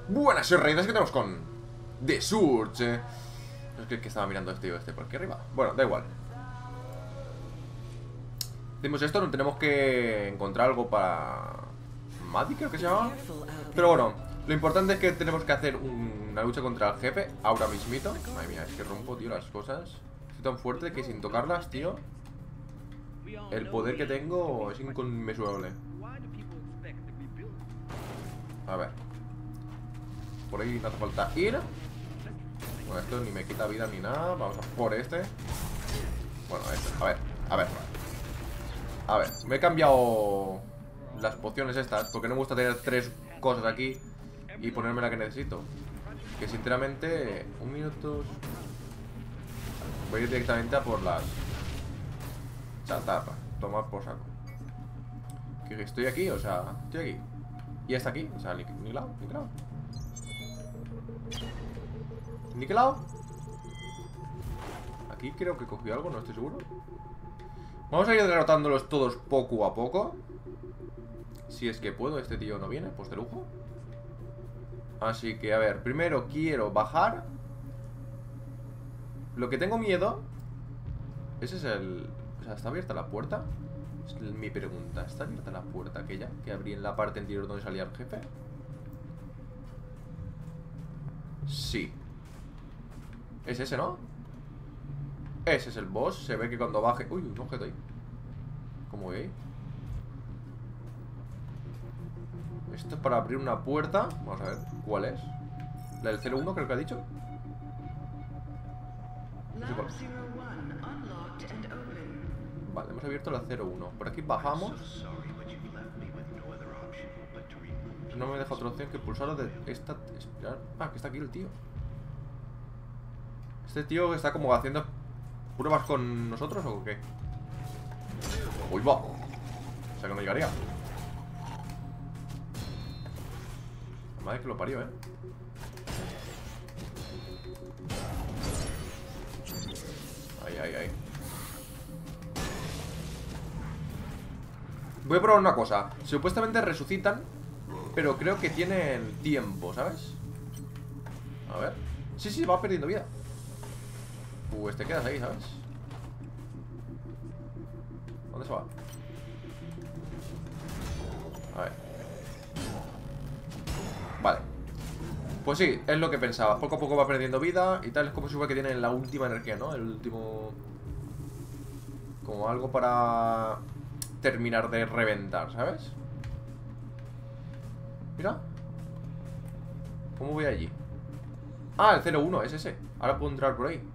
Buenas, soy Reyes, que tenemos con The Surge. No es que estaba mirando este por aquí arriba. Bueno, da igual. Hacemos esto, no tenemos que encontrar algo para Maddie, creo que se llama. Pero bueno, lo importante es que tenemos que hacer una lucha contra el jefe ahora mismito. Madre mía, es que rompo, tío, las cosas. Estoy tan fuerte que sin tocarlas, tío, el poder que tengo es inconmensurable. A ver. Por ahí no hace falta ir. Bueno, esto ni me quita vida ni nada. Vamos a por este. Bueno, este. A ver, me he cambiado las pociones estas porque no me gusta tener 3 cosas aquí y ponerme la que necesito. Que sinceramente, un minuto. Voy a ir directamente a por las chatarra. Tomar por saco. Que estoy aquí, o sea, estoy aquí. Y está aquí, o sea, ni lado. Niquelado. Aquí creo que cogió algo, no estoy seguro. Vamos a ir derrotándolos todos poco a poco. Si es que puedo, este tío no viene, pues de lujo. Así que, a ver, primero quiero bajar. Lo que tengo miedo. Ese es el... O sea, ¿está abierta la puerta? Es mi pregunta. ¿Está abierta la puerta aquella que abrí en la parte anterior donde salía el jefe? Sí. Es ese, ¿no? Ese es el boss. Se ve que cuando baje... Uy, un objeto ahí. ¿Cómo voy? Esto es para abrir una puerta. Vamos a ver, ¿cuál es? La del 01 creo que ha dicho. No sé cuál. Vale, hemos abierto la 01. Por aquí bajamos. No me deja otra opción que pulsar de esta... Esperar. Ah, que está aquí el tío. Este tío está como haciendo pruebas con nosotros o qué. Uy, va. O sea que no llegaría. La madre que lo parió, Ahí. Voy a probar una cosa. Supuestamente resucitan, pero creo que tienen tiempo, ¿sabes? A ver. Sí, va perdiendo vida. Pues te quedas ahí, ¿sabes? ¿Dónde se va? A ver. Vale. Pues sí, es lo que pensaba. Poco a poco va perdiendo vida y tal. Es como si fuera que tiene la última energía, ¿no? El último... Como algo para terminar de reventar, ¿sabes? Mira. ¿Cómo voy allí? Ah, el 01, es ese. Ahora puedo entrar por ahí.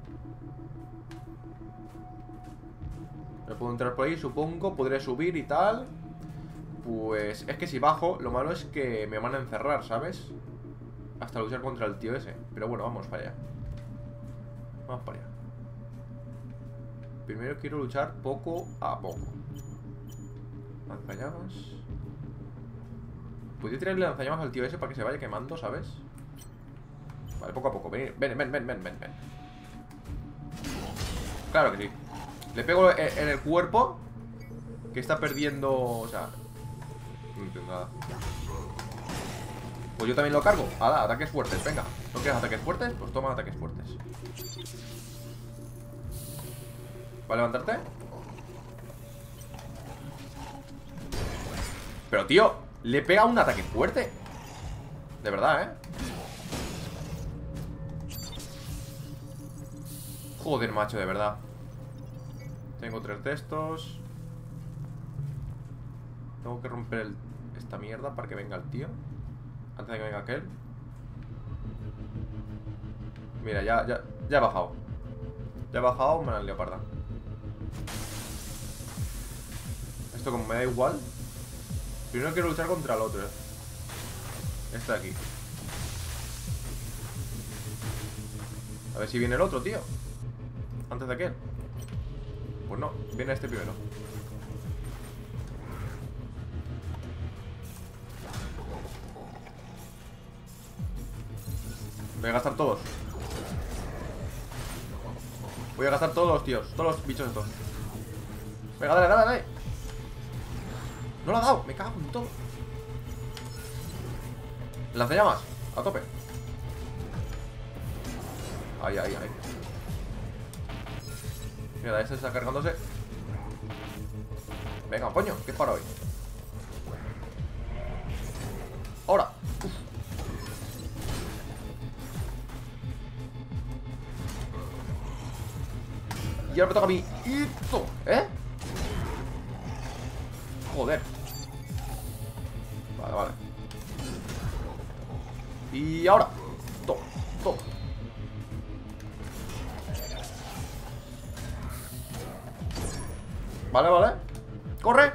Ahora puedo entrar por ahí, supongo. Podré subir y tal. Pues es que si bajo, lo malo es que me van a encerrar, ¿sabes? Hasta luchar contra el tío ese. Pero bueno, vamos para allá. Vamos para allá. Primero quiero luchar poco a poco. Lanzallamas. ¿Podría tirarle lanzallamas al tío ese para que se vaya quemando, ¿sabes? Vale, poco a poco. Ven. Claro que sí. Le pego en el cuerpo, que está perdiendo... O sea... No entiendo nada. Pues yo también lo cargo. ¡Hala! Ataques fuertes, venga. ¿No quieres ataques fuertes? Pues toma ataques fuertes. ¿Va a levantarte? Pero tío, le pega un ataque fuerte. De verdad, Joder, macho, de verdad. Tengo 3 de estos. Tengo que romper esta mierda para que venga el tío. Antes de que venga aquel. Mira, ya ha bajado. Ya ha bajado, me la leoparda. Esto como me da igual. Primero quiero luchar contra el otro, Este de aquí. A ver si viene el otro, tío. Antes de aquel. Pues no, viene este primero. Voy a gastar todos. Voy a gastar todos los tíos. Todos los bichos estos. Venga, dale. No lo ha dado, me cago en todo. Lanzallamas. A tope. Ahí, ahí, ahí. Mira, este está cargándose. Venga, coño, ¿qué es para hoy? Ahora. Uf. Y ahora me toca a mí. ¡Esto! ¿Eh? Joder. Vale, vale. Y ahora. Toma, toma. Vale, vale. ¡Corre!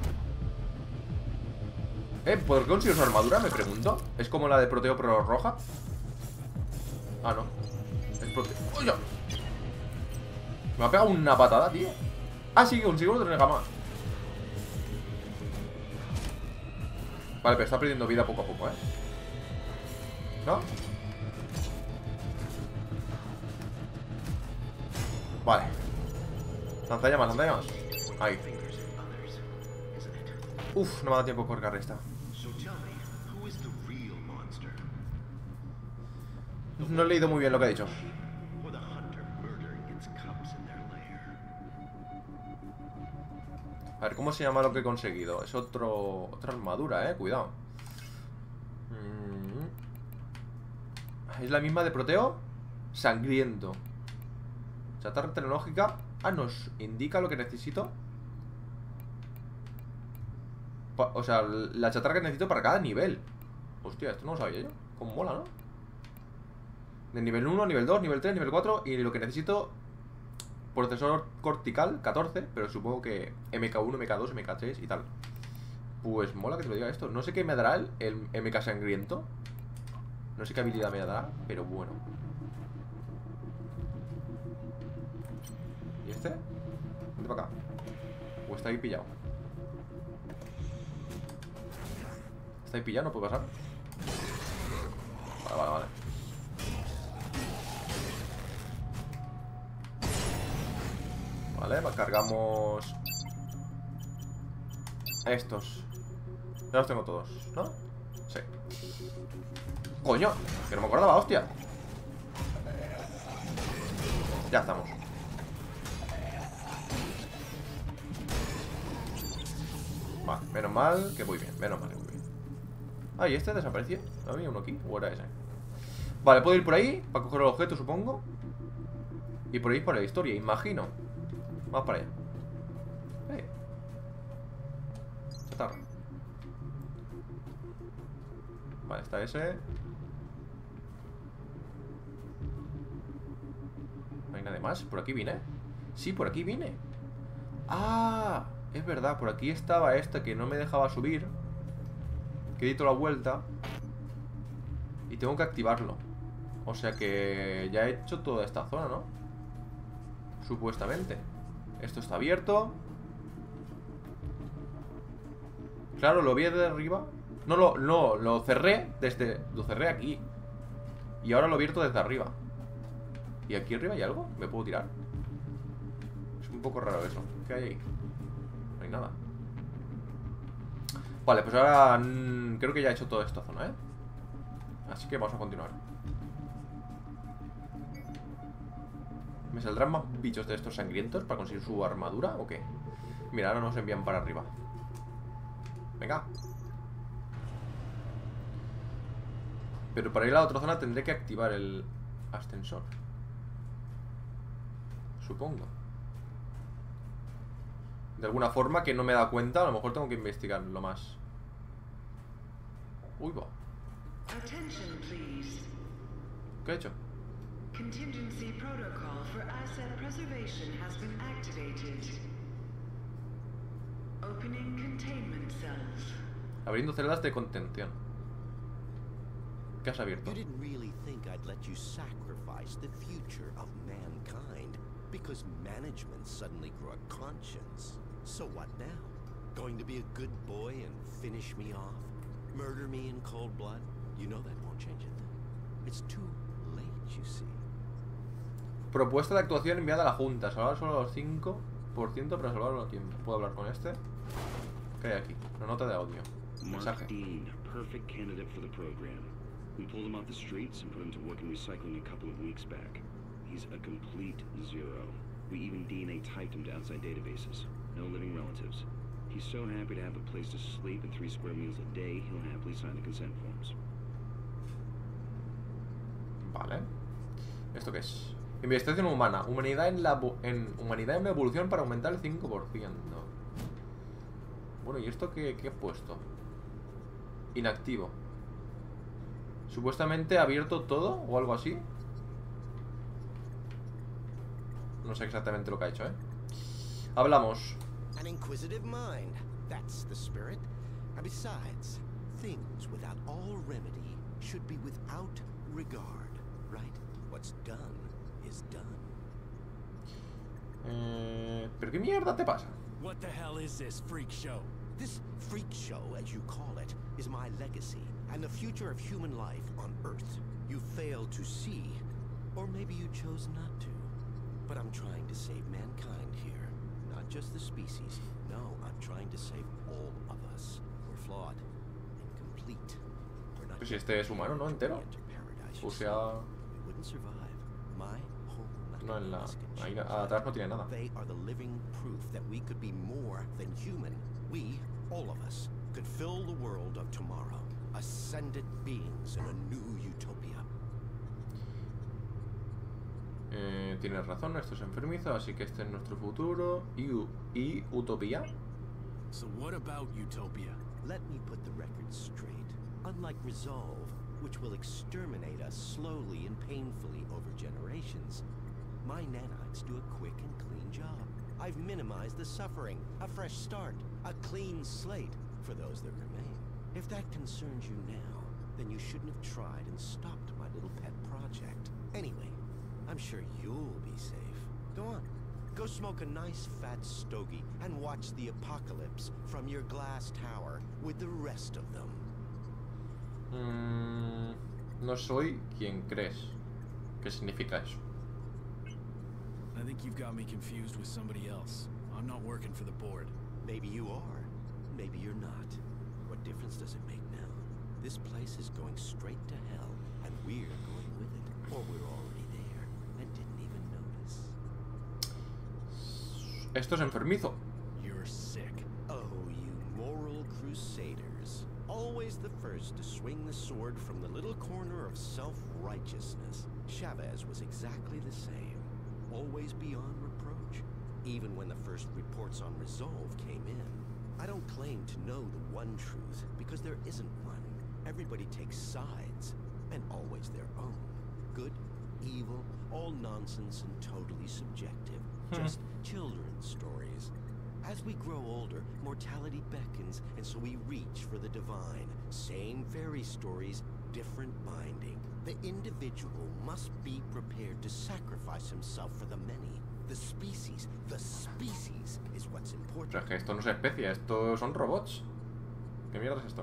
¿Por qué consigo su armadura? Me pregunto. ¿Es como la de Proteo pero roja? Ah, no. Es Proteo. ¡Oye! Me ha pegado una patada, tío. Ah, sí, que consigo otro Negama. Vale, pero está perdiendo vida poco a poco, ¿eh? ¿No? Vale. Lanzallamas, lanzallamas. Ahí. Uf, no me ha dado tiempo por cargar esta. No he leído muy bien lo que ha dicho. A ver, ¿cómo se llama lo que he conseguido? Es otra armadura, cuidado. Es la misma de Proteo. Sangriento. Chatarra tecnológica. Ah, nos indica lo que necesito. O sea, la chatarra que necesito para cada nivel. Hostia, esto no lo sabía yo. Cómo mola, ¿no? De nivel 1, nivel 2, nivel 3, nivel 4. Y lo que necesito... Procesor cortical, 14. Pero supongo que MK1, MK2, MK3 y tal. Pues mola que te lo diga esto. No sé qué me dará el MK sangriento. No sé qué habilidad me dará, pero bueno. ¿Y este? Vente para acá. ¿O está ahí pillado? ¿Está ahí pillado? ¿No puede pasar? Vale, vale, vale. Vale, cargamos estos. Ya los tengo todos, ¿no? Sí. ¡Coño! Que no me acordaba, hostia. Ya estamos. Vale, menos mal que voy bien. Menos mal que voy bien. Ah, ¿y este desapareció? ¿No había uno aquí? ¿O era ese? Vale, puedo ir por ahí para coger el objeto, supongo. Y por ahí para la historia, imagino. Vamos para allá. Chatarra. Vale, está ese. No hay nada más. ¿Por aquí vine? Sí, por aquí vine. Ah, es verdad, por aquí estaba este que no me dejaba subir. Que he dado la vuelta. Y tengo que activarlo. O sea que ya he hecho toda esta zona, ¿no? Supuestamente. Esto está abierto. Claro, lo vi desde arriba. No, lo cerré desde... Lo cerré aquí. Y ahora lo he abierto desde arriba. ¿Y aquí arriba hay algo? ¿Me puedo tirar? Es un poco raro eso. ¿Qué hay ahí? No hay nada. Vale, pues ahora creo que ya he hecho toda esta zona, ¿eh? Así que vamos a continuar. ¿Me saldrán más bichos de estos sangrientos para conseguir su armadura o qué? Mira, ahora nos envían para arriba. Venga. Pero para ir a la otra zona tendré que activar el ascensor. Supongo. De alguna forma que no me he dado cuenta. A lo mejor tengo que investigarlo más. Uy, va. ¿Qué he hecho? Contingency protocol for asset preservation has been activated. Opening containment cells. Abriendo celdas de contención. ¿Qué has abierto? You didn't really think I'd let you sacrifice the future of mankind because management suddenly grew a conscience. So what now? Going to be a good boy and finish me off? Murder me in cold blood? You know that won't change a thing. It's too late, you see. Propuesta de actuación enviada a la Junta. Salvar solo los 5%, pero salvarlo a tiempo. ¿Puedo hablar con este? ¿Qué hay aquí? Una nota de audio. Mensaje. Mark Dean, perfect candidate for the program. We pulled him off the streets and put him to work in recycling a couple of weeks back. He's a complete zero. We even DNA typed him to outside databases. No living relatives. He's so happy to have a place to sleep and 3 square meals a day, he'll happily sign the consent forms. Vale. ¿Esto qué es? Investigación humana. Humanidad humanidad en la evolución para aumentar el 5%. Bueno, ¿y esto qué he puesto? Inactivo. Supuestamente ha abierto todo o algo así. No sé exactamente lo que ha hecho, ¿eh? Hablamos. An inquisitive mind. That's the spirit. And besides, things without all remedy should be without regard, right? What's done is done. ¿Pero qué mierda te pasa? What the hell is this freak show? This freak show, as you call it, is my legacy and the future of human life on Earth. You failed to see, or maybe you chose not to. But I'm trying to save mankind here. Not just the species. No, I'm trying to save all of us. We're flawed, incomplete. We're not Pues si este es humano, ¿no? Entero. O sea... we wouldn't survive. My whole No, en la... mechanism Ahí changed. atrás no tiene nada. They are the living proof that we could be more than human. We, all of us, could fill the world of tomorrow. Ascended beings in a new utopia. Tienes razón, esto es enfermizo, así que este es nuestro futuro. Y utopía. So what about Utopia? Let me put the record straight. Unlike Resolve, which will exterminate us slowly and painfully over generations, my nanites do a quick and clean job. I've minimized the suffering, a fresh start, a clean slate for those that remain. If that concerns you now, then you shouldn't have tried and stopped my little pet project. Anyway, I'm sure you'll be safe. Go on. Go smoke a nice fat stogie and watch the apocalypse from your glass tower with the rest of them. No soy quien crees. ¿Qué significa eso? I think you've got me confused with somebody else. I'm not working for the board. Maybe you are. Maybe you're not. What difference does it make now? This place is going straight to hell, and we're going with it. Or we're already there and didn't even notice. Esto es enfermizo. You're sick. Oh, you moral crusaders. Always the first to swing the sword from the little corner of self-righteousness. Chavez was exactly the same. Always beyond reproach. Even when the first reports on Resolve came in. I don't claim to know the one truth, because there isn't one. Everybody takes sides, and always their own. Good, evil, all nonsense and totally subjective. Just children's stories. As we grow older, mortality beckons, and so we reach for the divine. Same fairy stories, different binding. The individual must be prepared to sacrifice himself for the many. The species is what's O important. sea, es que esto no es especie, esto son robots. ¿Qué mierda es esto?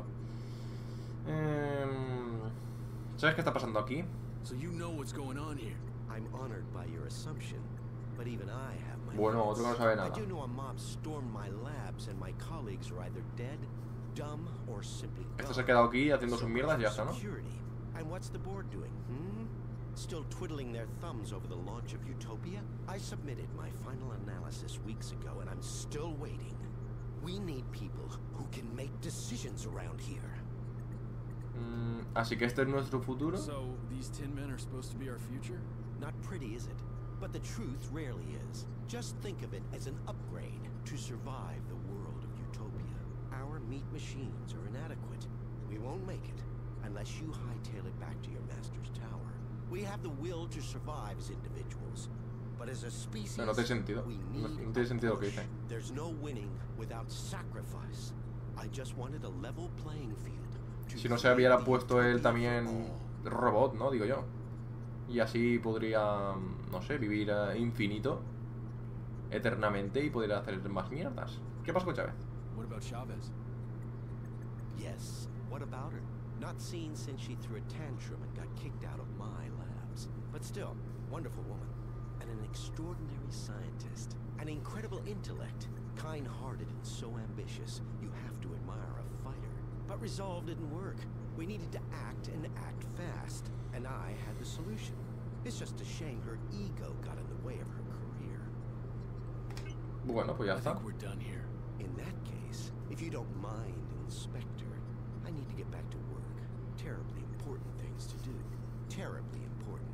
¿Sabes qué está pasando aquí? So you know what's going on here. I'm honored by your assumption, but even I have my Bueno, doubts. otro que no sabe I nada. do know a mob stormed my labs, and my colleagues are either dead, dumb, or simply Este dumb. se ha quedado aquí haciendo So sus much mierdas y ya for está, ¿no? security. And what's the board doing? Still twiddling their thumbs over the launch of Utopia? I submitted my final analysis weeks ago, and I'm still waiting. We need people who can make decisions around here. Así que este es nuestro futuro. So these tin men are supposed to be our future? Not pretty, is it? But the truth rarely is. Just think of it as an upgrade to survive the world of Utopia. Our meat machines are inadequate. We won't make it unless you hightail it back to your master's tower. We have the will to survive as individuals, but as a species, No tiene sentido. we No need tiene a sentido lo que push. dice. There's no winning without sacrifice. I just wanted a level playing field. to Si no se create hubiera the puesto él utopia también for all. robot, ¿no? Digo yo. Y así podría, no sé, vivir infinito, eternamente y poder hacer más mierdas. ¿Qué pasa con Chávez? What about Chavez? Yes, what about her? Not seen since she threw a tantrum and got kicked out of my labs. But still, wonderful woman. And an extraordinary scientist. An incredible intellect. Kind-hearted and so ambitious, you have to admire a fighter. But Resolve didn't work. We needed to act and act fast, and I had the solution. It's just a shame her ego got in the way of her career. Bueno, pues ya I está. think we're done here. In that case, if you don't mind, Inspector, I need to get back to work. Terribly important things to do. Terribly important.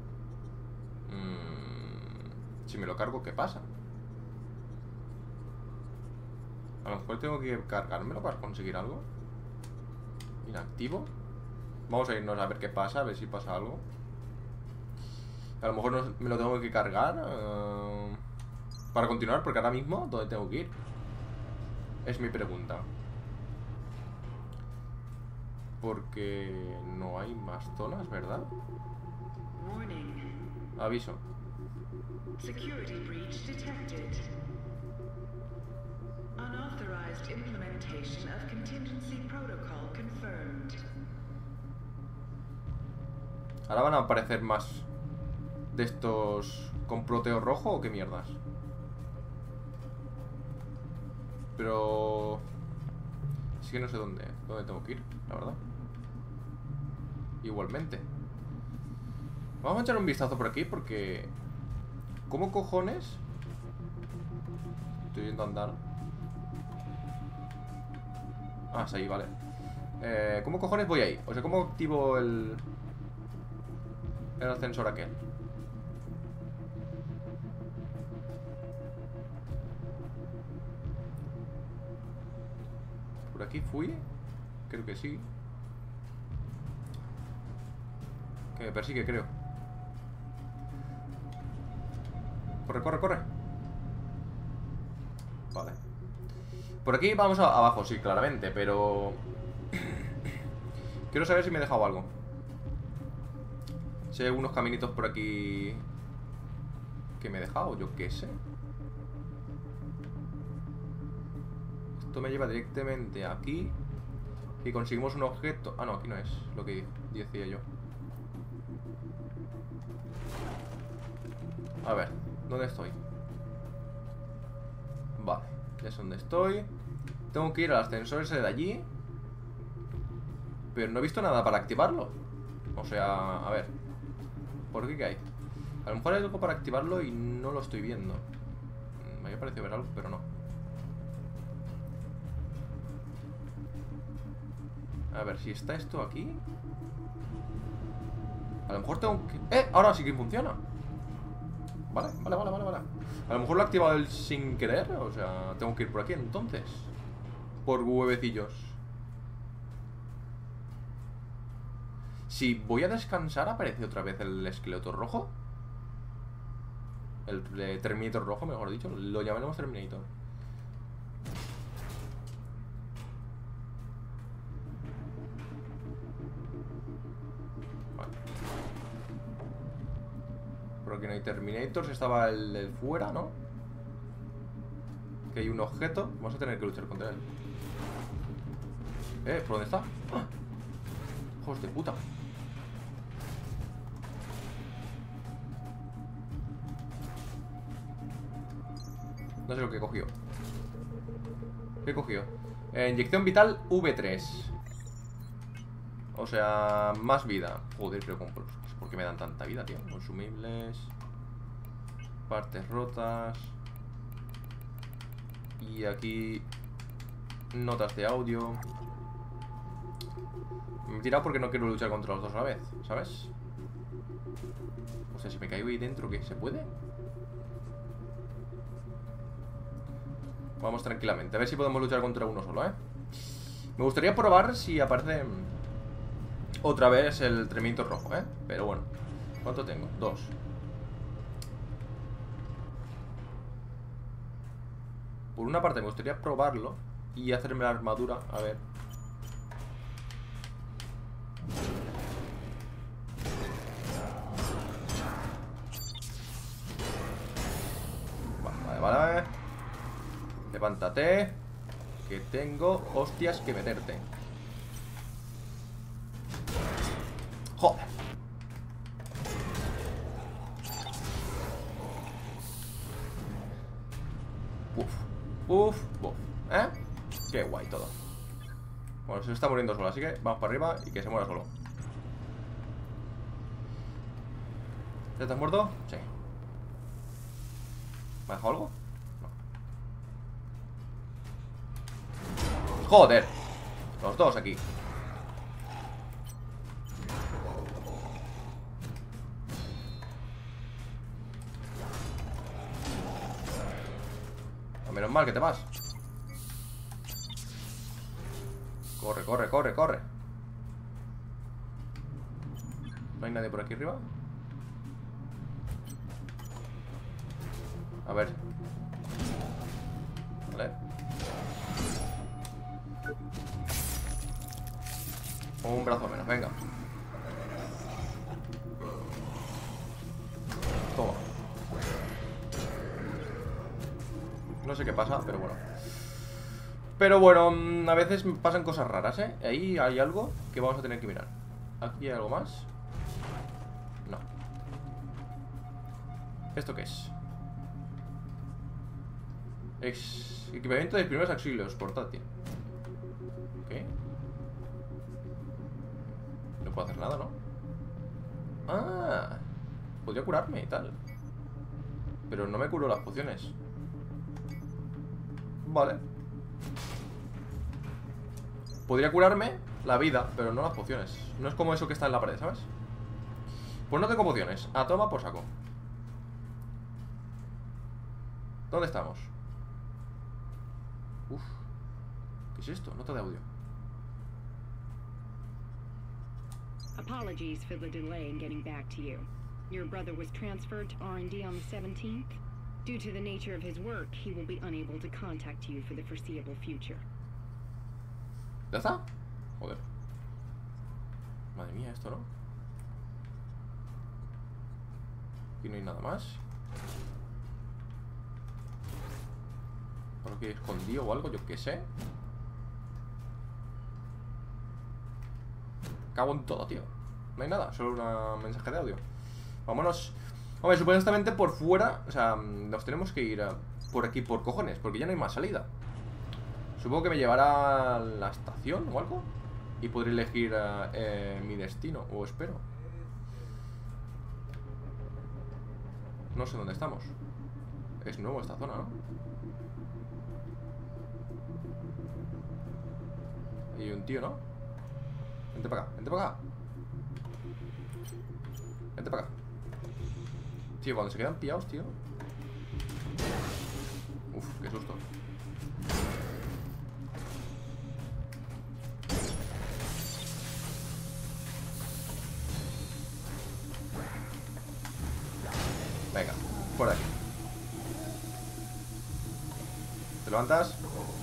Si me lo cargo, ¿qué pasa? A lo mejor tengo que cargármelo para conseguir algo. Inactivo. Vamos a irnos a ver qué pasa, a ver si pasa algo. A lo mejor me lo tengo que cargar para continuar, porque ahora mismo, ¿dónde tengo que ir? Es mi pregunta. Porque no hay más zonas, ¿verdad? Warning. Aviso. Security breach detected. Unauthorized implementation of contingency protocol confirmed. Ahora van a aparecer más de estos con proteo rojo o qué mierdas. Pero es que no sé dónde tengo que ir, la verdad. Igualmente. Vamos a echar un vistazo por aquí porque... ¿Cómo cojones? Estoy yendo a andar. Ah, es ahí, vale. ¿Cómo cojones voy ahí? O sea, ¿cómo activo el ascensor aquel? ¿Por aquí fui? Creo que sí. Que me persigue, creo. Corre, corre, corre. Vale. Por aquí vamos abajo, sí, claramente, pero... Quiero saber si me he dejado algo. Si hay unos caminitos por aquí que me he dejado, yo qué sé. Esto me lleva directamente aquí. Y conseguimos un objeto. Ah, no, aquí no es lo que decía yo. A ver, ¿dónde estoy? Vale, ya sé dónde estoy. Tengo que ir al ascensor ese de allí. Pero no he visto nada para activarlo. O sea, a ver. ¿Por qué hay? A lo mejor hay algo para activarlo y no lo estoy viendo. Me había parecido ver algo, pero no. A ver, si está esto aquí. A lo mejor tengo que... Ahora sí que funciona. Vale. A lo mejor lo he activado sin querer. O sea, tengo que ir por aquí entonces. Por huevecillos. Si voy a descansar, aparece otra vez el esqueleto rojo. El Terminator rojo, mejor dicho. Lo llamaremos Terminator. Vale. Por aquí no hay Terminators. Estaba el fuera, ¿no? Que hay un objeto. Vamos a tener que luchar contra él. ¿Por dónde está? ¡Ah! ¡Hijos de puta! No sé lo que he cogido. ¿Qué he cogido? Inyección vital V3. O sea, más vida. Joder, pero ¿por qué me dan tanta vida, tío? Consumibles. Partes rotas. Y aquí notas de audio. Me he tirado porque no quiero luchar contra los dos a la vez, ¿sabes? O sea, si me caigo ahí dentro, ¿qué? ¿Se puede? Vamos tranquilamente, a ver si podemos luchar contra uno solo, ¿eh? Me gustaría probar si aparece otra vez el Terminator rojo, ¿eh? Pero bueno, ¿cuánto tengo? 2. Por una parte me gustaría probarlo y hacerme la armadura, a ver. Vale. Levántate, que tengo hostias que meterte. Joder. Uf. ¿Eh? Qué guay todo. Bueno, se está muriendo solo, así que vamos para arriba y que se muera solo. ¿Ya te has muerto? Sí. ¿Me ha dejado algo? No. ¡Joder! Los dos aquí. Menos mal que te vas. Corre, corre, corre, corre. ¿No hay nadie por aquí arriba? A ver. Vale. Un brazo menos, venga. Toma. No sé qué pasa, pero bueno. Pero bueno, a veces pasan cosas raras, ¿eh? Ahí hay algo que vamos a tener que mirar. ¿Aquí hay algo más? No. ¿Esto qué es? Equipamiento de primeros auxilios, portátil. ¿Qué? No puedo hacer nada, ¿no? Ah, podría curarme y tal. Pero no me curo las pociones. Vale. Podría curarme la vida, pero no las pociones. No es como eso que está en la pared, ¿sabes? Pues no tengo pociones. A toma por saco. ¿Dónde estamos? Uf. ¿Qué es esto? Nota de audio. Apologies for the delay in getting back to you. Your brother was transferred to R&D on the 17th. Due to the nature of his work, he will be unable to contact you for the foreseeable future. ¿Ya está? Joder. Madre mía, esto, ¿no? Aquí no hay nada más. ¿Por qué escondido o algo? Yo qué sé. Cago en todo, tío. No hay nada, solo un mensaje de audio. Vámonos. Hombre, supuestamente por fuera. O sea, nos tenemos que ir por aquí por cojones, porque ya no hay más salida. Supongo que me llevará a la estación o algo y podré elegir mi destino, o espero. No sé dónde estamos. Es nuevo esta zona, ¿no? Hay un tío, ¿no? Vente para acá, vente para acá. Vente para acá. Tío, cuando se quedan pillados, tío. Uf, qué susto. Venga, por aquí. ¿Te levantas?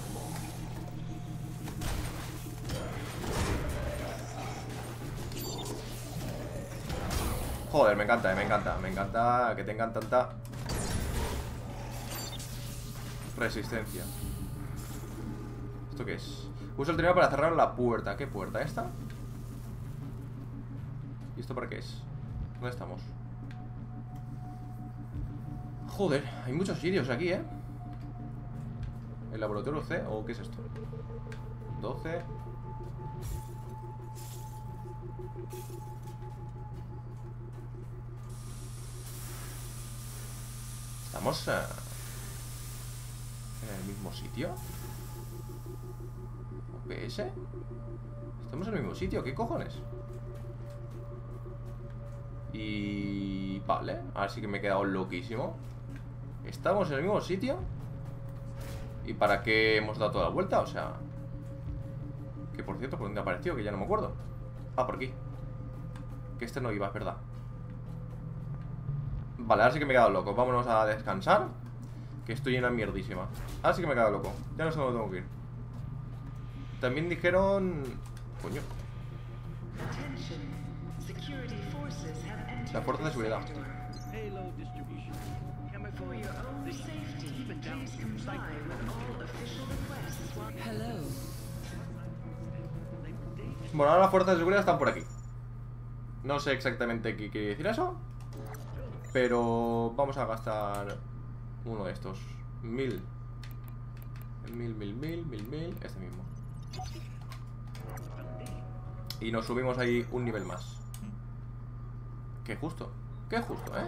Joder, me encanta, me encanta que tengan tanta resistencia. ¿Esto qué es? Uso el trineo para cerrar la puerta. ¿Qué puerta? ¿Esta? ¿Y esto para qué es? ¿Dónde estamos? Joder, hay muchos sitios aquí, ¿eh? ¿El laboratorio C? ¿O qué es esto? 12. ¿Estamos en el mismo sitio? ¿OPS? Estamos en el mismo sitio, ¿qué cojones? Y... vale, ahora sí que me he quedado loquísimo. ¿Estamos en el mismo sitio? ¿Y para qué hemos dado toda la vuelta? O sea... que por cierto, ¿por dónde ha aparecido? Que ya no me acuerdo. Ah, por aquí. Que este no iba, es verdad. Vale, ahora sí que me he quedado loco. Vámonos a descansar, que estoy en la mierdísima. Ahora sí que me he quedado loco. Ya no sé dónde tengo que ir. También dijeron... coño. La fuerza de seguridad. Bueno, ahora las fuerzas de seguridad están por aquí. No sé exactamente qué quiere decir eso, pero vamos a gastar uno de estos. 1000. 1000, este mismo. Y nos subimos ahí un nivel más. Qué justo, ¿eh?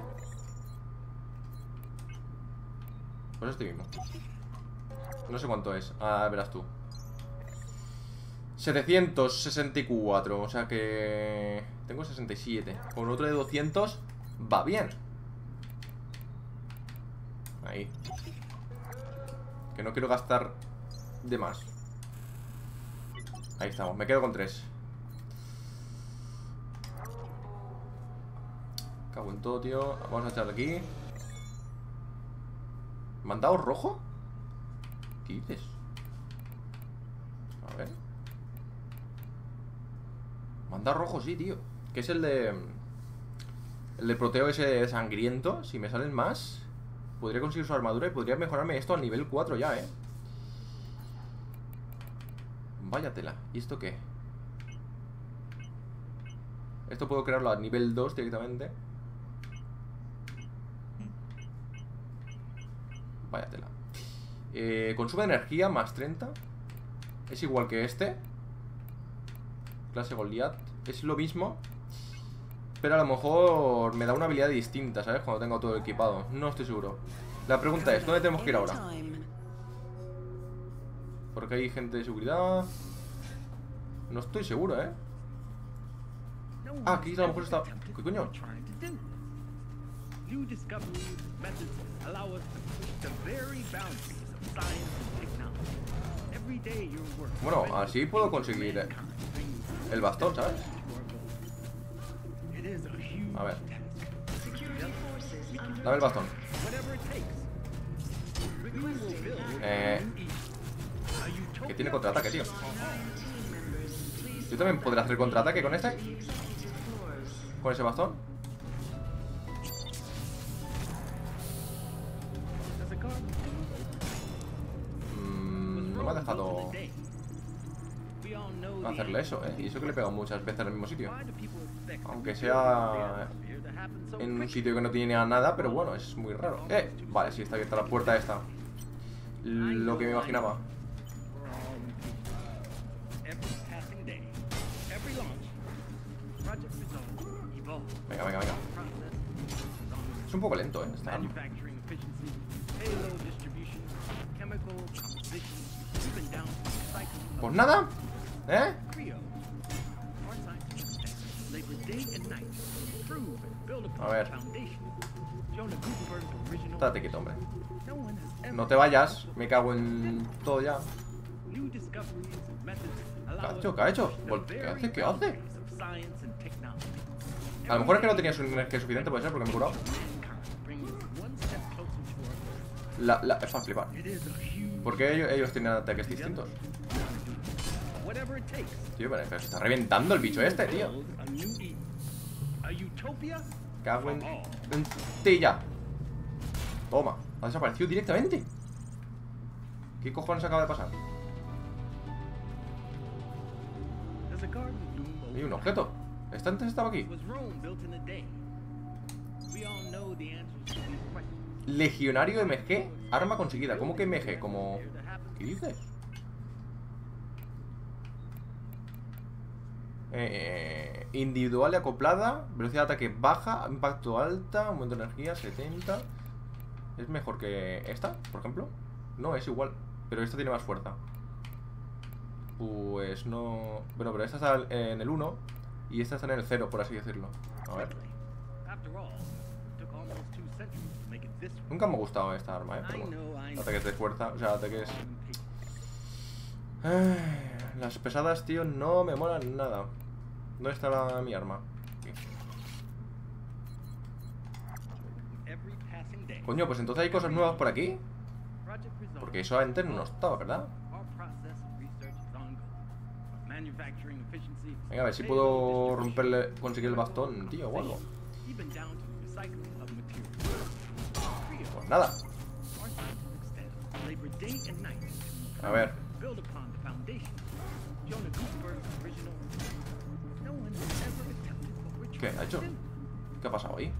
Pues este mismo. No sé cuánto es. Ah, verás tú. 764. O sea que... tengo 67. Con otro de 200 va bien. Ahí. Que no quiero gastar de más. Ahí estamos, me quedo con 3. Cago en todo, tío. Vamos a echar aquí. ¿Mandado rojo? ¿Qué dices? A ver. Mandado rojo, sí, tío. Que es el de... el de proteo ese sangriento. Si me salen más, podría conseguir su armadura y podría mejorarme esto al nivel 4 ya, ¿eh? Vaya tela. ¿Y esto qué? Esto puedo crearlo a nivel 2 directamente. Vaya tela. Consume energía más 30. Es igual que este. Clase Goliath. Es lo mismo, pero a lo mejor me da una habilidad distinta, ¿sabes? Cuando tengo todo equipado. No estoy seguro. La pregunta es, ¿dónde tenemos que ir ahora? Porque hay gente de seguridad. No estoy seguro, ¿eh? Ah, aquí a lo mejor está... ¿Qué coño? Bueno, así puedo conseguir el bastón, ¿sabes? A ver. Dame el bastón. Que tiene contraataque, tío. ¿Yo también podré hacer contraataque con este? ¿Con ese bastón? No me ha dejado hacerle eso, Y eso que le he pegado muchas veces al mismo sitio. Aunque sea en un sitio que no tiene nada, pero bueno, es muy raro. Vale, sí, está abierta la puerta esta. Lo que me imaginaba. Venga, venga, venga. Es un poco lento, esta arma. Pues nada, A ver. Estate quieto, hombre. No te vayas, me cago en todo ya. ¿Qué ha hecho? ¿Qué hace? ¿Qué hace? A lo mejor es que no tenía energía suficiente, puede ser, porque me he curado. Es para flipar. ¿Por qué ellos tienen ataques distintos? Tío, pero se está reventando el bicho este, tío. Cago en ti ya. Toma, ha desaparecido directamente. ¿Qué cojones acaba de pasar? Hay un objeto. ¿Este antes estaba aquí? Legionario MG, arma conseguida. ¿Cómo que MG? Como... ¿Qué dices? Individual y acoplada. Velocidad de ataque baja. Impacto alta. Aumento de energía 70. ¿Es mejor que esta, por ejemplo? No, es igual. Pero esta tiene más fuerza. Pues no... Bueno, pero esta está en el 1 y esta está en el 0, por así decirlo. A ver. Nunca me ha gustado esta arma, pero bueno. Ataques de fuerza, o sea, ataques... Las pesadas, tío, no me molan nada. ¿Dónde está mi arma? Aquí. Coño, pues entonces hay cosas nuevas por aquí. Porque eso antes no estaba, ¿verdad? Venga, a ver si puedo romperle, conseguir el bastón, tío, o algo. Pues nada. A ver. ¿Qué ha hecho? ¿Qué ha pasado ahí?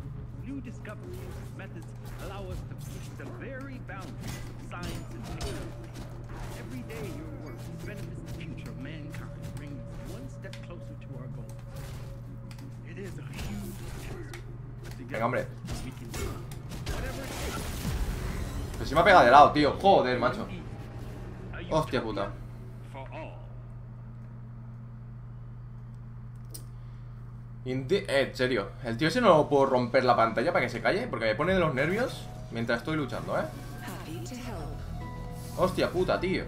Venga, hombre. Pero si me ha pegado de lado, tío. Joder, macho. Hostia puta. En serio, el tío ese no lo puedo romper la pantalla para que se calle, porque me pone de los nervios mientras estoy luchando, ¿eh? Hostia puta, tío.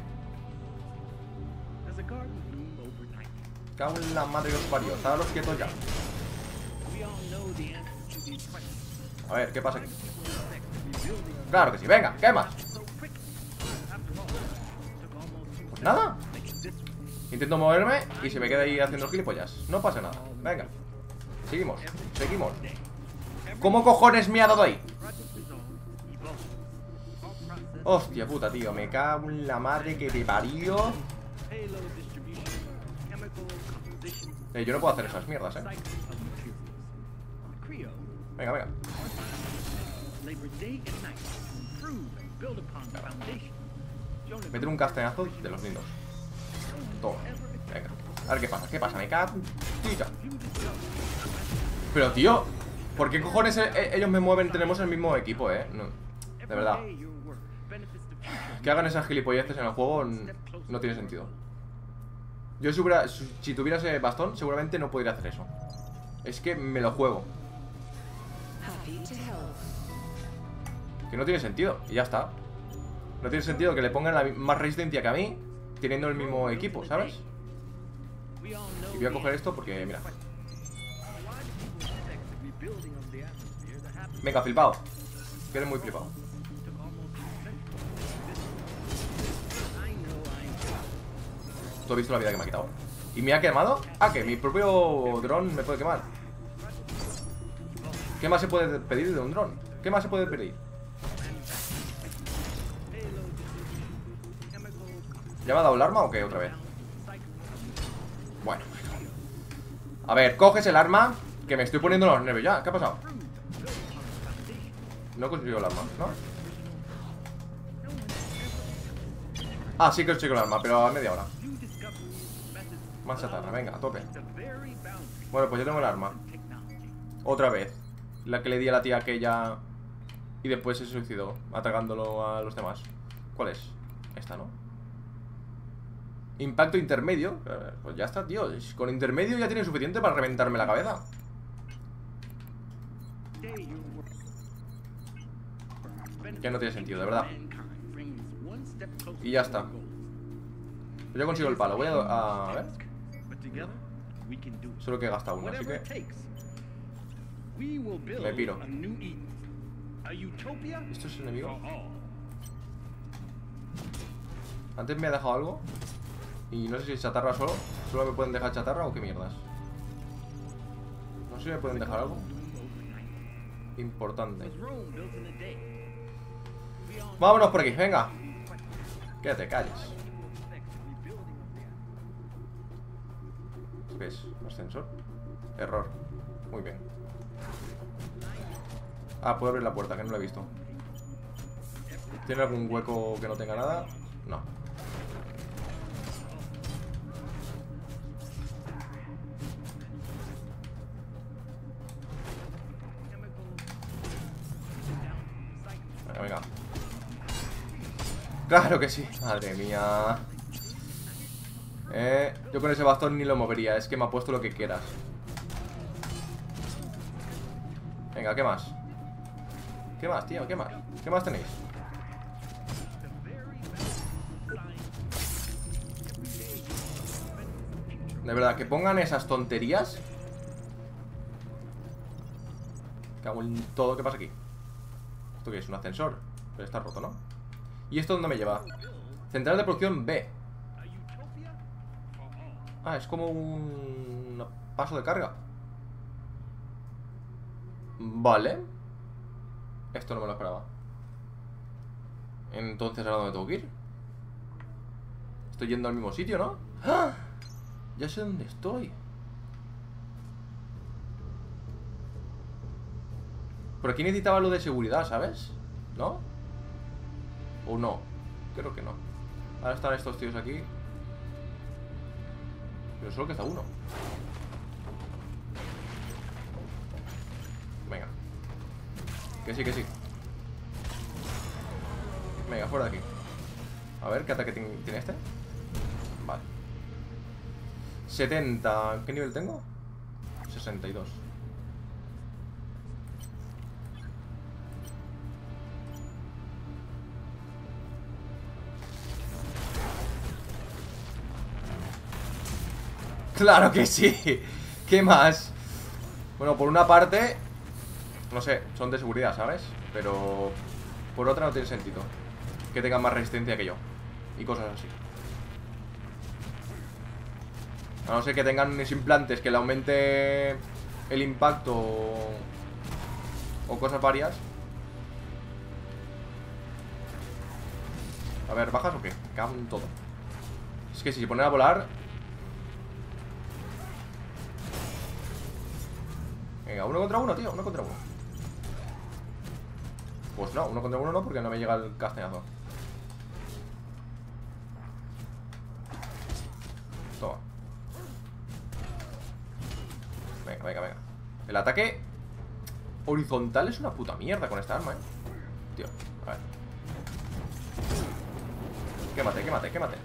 Cago en la madre que os parió. Estáos quietos ya. A ver, ¿qué pasa aquí? Claro que sí, venga, ¿qué más? Pues nada. Intento moverme y se me queda ahí haciendo gilipollas. No pasa nada, venga. Seguimos, seguimos. ¿Cómo cojones me ha dado ahí? Hostia puta, tío. Me cago en la madre que te parió. Yo no puedo hacer esas mierdas, Venga, venga. Meter un castañazo de los lindos. Toma, venga. A ver qué pasa, qué pasa, me cago. Tita. Pero tío, ¿por qué cojones ellos me mueven? Tenemos el mismo equipo, no, de verdad. Que hagan esas gilipolleces en el juego no tiene sentido. Yo si tuviera ese bastón, seguramente no podría hacer eso. Es que me lo juego. Que no tiene sentido, y ya está. No tiene sentido que le pongan más resistencia que a mí, teniendo el mismo equipo, ¿sabes? Y voy a coger esto porque, mira. Venga, flipado. Que eres muy flipado. ¿Tú has visto la vida que me ha quitado? ¿Y me ha quemado? Ah, que mi propio dron me puede quemar. ¿Qué más se puede pedir de un dron? ¿Qué más se puede pedir? ¿Ya me ha dado el arma o qué otra vez? Bueno. A ver, coges el arma, que me estoy poniendo los nervios ya. ¿Qué ha pasado? No he conseguido el arma, ¿no? Ah, sí que he conseguido el arma, pero a media hora. Más chatarra, venga, a tope. Bueno, pues yo tengo el arma. Otra vez. La que le di a la tía aquella. Y después se suicidó, atacándolo a los demás. ¿Cuál es? Esta, ¿no? Impacto intermedio. Pues ya está, tío. Con intermedio ya tiene suficiente para reventarme la cabeza. Que no tiene sentido, de verdad. Y ya está. Yo ya consigo el palo. Voy a ver. Solo que he gastado uno, así que me piro. ¿Esto es enemigo? Antes me ha dejado algo. Y no sé si es chatarra solo. Solo me pueden dejar chatarra o qué mierdas. No sé si me pueden dejar algo importante. Vámonos por aquí, venga. Que te calles. ¿Qué es? ¿Ascensor? Error. Muy bien. Ah, puedo abrir la puerta, que no la he visto. ¿Tiene algún hueco que no tenga nada? No. Venga. Claro que sí. Madre mía. Yo con ese bastón ni lo movería. Es que me ha puesto lo que quieras. Venga, ¿qué más? ¿Qué más, tío? ¿Qué más? ¿Qué más tenéis? De verdad, que pongan esas tonterías. Cago en todo. ¿Qué pasa aquí? ¿Esto qué es? ¿Un ascensor? Pero está roto, ¿no? ¿Y esto dónde me lleva? Central de producción B. Ah, es como un paso de carga. Vale. Esto no me lo esperaba. Entonces, ¿ahora dónde tengo que ir? Estoy yendo al mismo sitio, ¿no? ¡Ah! Ya sé dónde estoy. Por aquí necesitaba lo de seguridad, ¿sabes? ¿No? ¿O no? Creo que no. Ahora están estos tíos aquí. Pero solo que está uno. Venga. Que sí, que sí. Venga, fuera de aquí. A ver, ¿qué ataque tiene este? Vale. 70. ¿Qué nivel tengo? 62. ¡Claro que sí! ¿Qué más? Bueno, por una parte, no sé, son de seguridad, ¿sabes? Pero por otra no tiene sentido que tengan más resistencia que yo y cosas así. A no ser que tengan unos implantes que le aumente el impacto o cosas varias. A ver, ¿bajas o qué? Cago en todo. Es que si se ponen a volar... Venga, 1 contra 1, tío, 1 contra 1. Pues no, 1 contra 1 no, porque no me llega el castañazo. Toma. Venga, venga, venga. El ataque horizontal es una puta mierda con esta arma, tío, a ver. Quémate, quémate, quémate.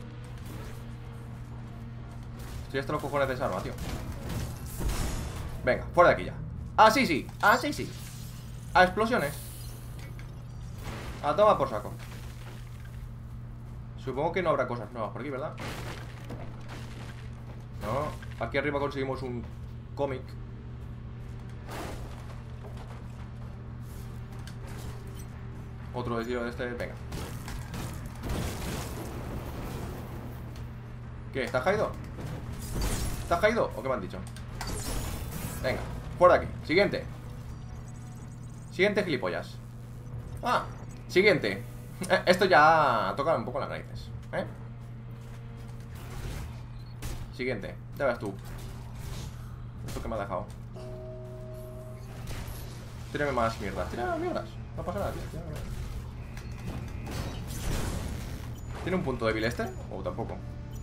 Estoy hasta los cojones de esa arma, tío. Venga, fuera de aquí ya. Así sí, así sí. A explosiones. A tomar por saco. Supongo que no habrá cosas nuevas por aquí, ¿verdad? No, aquí arriba conseguimos un cómic. Otro de tiro de este, venga. ¿Qué? ¿Estás caído? ¿Estás caído? ¿O qué me han dicho? Venga, fuera de aquí. Siguiente. Siguiente, gilipollas. Ah, siguiente. Esto ya toca un poco las narices, ¿eh? Siguiente, ya ves tú. Esto que me ha dejado. Tírame más mierdas. Tírame más mierdas. No pasa nada, tío. ¿Tiene un punto débil este? ¿O tampoco?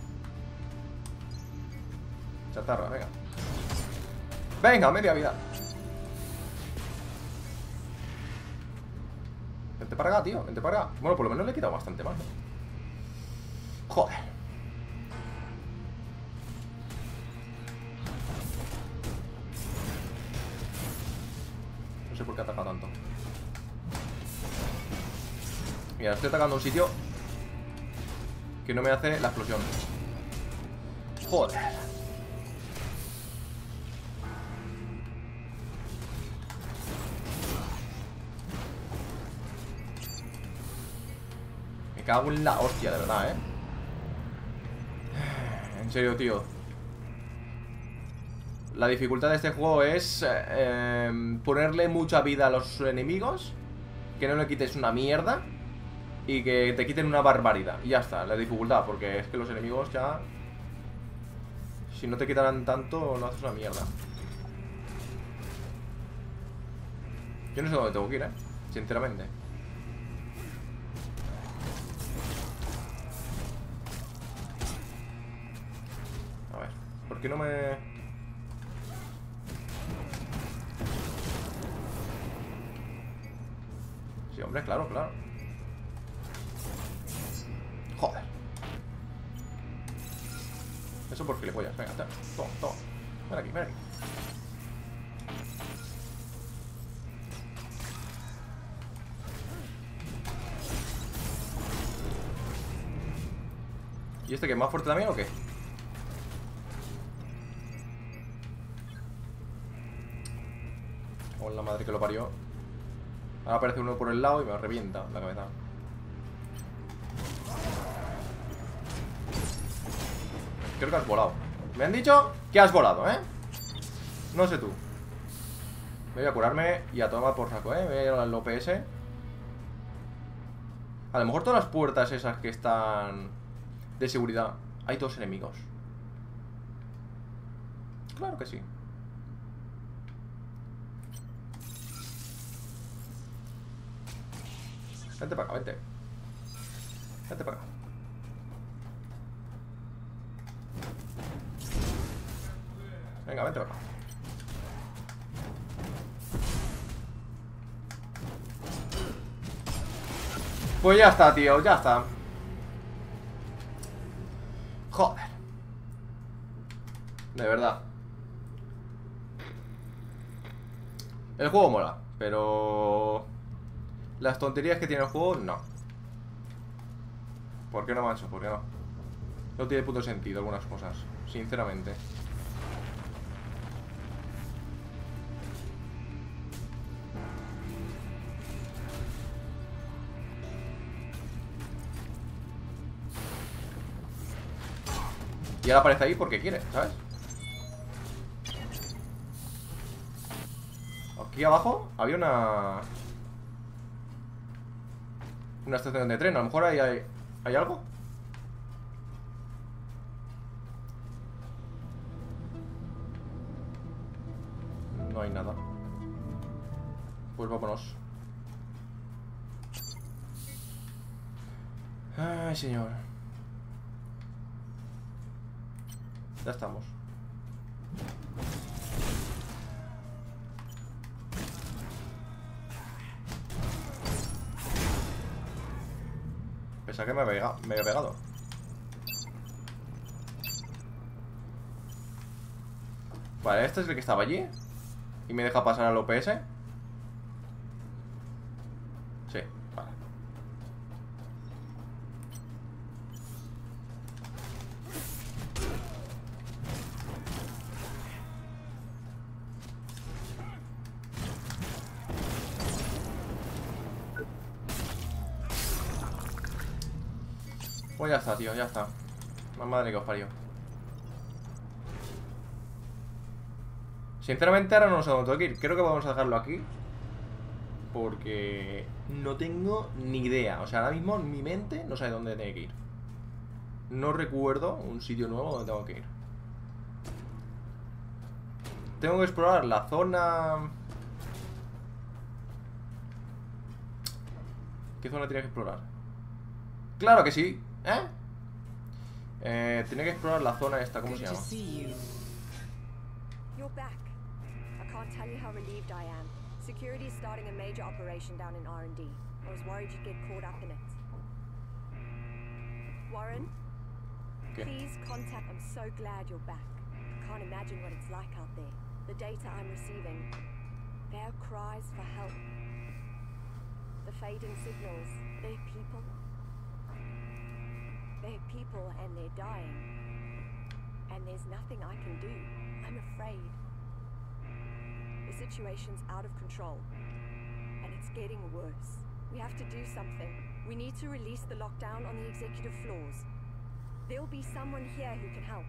Chatarra, venga. Venga, media vida. Vente para acá, tío, vente para acá. Bueno, por lo menos le he quitado bastante más, ¿no? Joder. No sé por qué ataca tanto. Mira, estoy atacando un sitio que no me hace la explosión. Joder. Me cago en la hostia, de verdad, ¿eh? En serio, tío. La dificultad de este juego es ponerle mucha vida a los enemigos, que no le quites una mierda y que te quiten una barbaridad. Y ya está, la dificultad, porque es que los enemigos ya... Si no te quitarán tanto, no haces una mierda. Yo no sé dónde tengo que ir, sinceramente. A ver, ¿por qué no me...? Sí, hombre, claro, claro. Joder. Eso por gilipollas. Venga, toma, toma. Ven aquí, ven aquí. ¿Y este que es más fuerte también o qué? Oh, la madre que lo parió. Ahora aparece uno por el lado y me revienta la cabeza. Creo que has volado. Me han dicho que has volado, ¿eh? No sé tú. Me voy a curarme y a tomar por saco, ¿eh? Me voy a ir al OPS. A lo mejor todas las puertas esas que están de seguridad, hay dos enemigos. Claro que sí. Vente para acá, vente. Vente para acá. Venga, vente para acá. Pues ya está, tío, ya está. Joder. De verdad. El juego mola, pero las tonterías que tiene el juego, no. ¿Por qué no, macho? ¿Por qué no? No tiene puto sentido algunas cosas, sinceramente. Y ahora aparece ahí porque quiere, ¿sabes? Aquí abajo había una estación de tren. A lo mejor ahí hay algo. No hay nada. Pues vámonos. Ay, señor. Ya estamos. Pensaba que me había pegado. Vale, este es el que estaba allí. Y me deja pasar al OPS. Sí, vale. Pues ya está, tío, ya está. Más madre que os parió. Sinceramente ahora no sé dónde tengo que ir. Creo que vamos a dejarlo aquí, porque no tengo ni idea. O sea, ahora mismo mi mente no sabe dónde tiene que ir. No recuerdo un sitio nuevo donde tengo que ir. Tengo que explorar la zona... ¿Qué zona tiene que explorar? ¡Claro que sí! Tiene que explorar la zona esta, ¿cómo se llama? You're back. I can't tell you how relieved I am. Security is starting a major operation down in R&D. I was worried you'd get caught up in it. Warren? ¿Qué? Please contact... I'm so glad you're back. I can't imagine what it's like out there. The data I'm receiving, their cries for help. The fading signals, they're people. They're people and they're dying. And there's nothing I can do. I'm afraid. The situation's out of control. And it's getting worse. We have to do something. We need to release the lockdown on the executive floors. There'll be someone here who can help.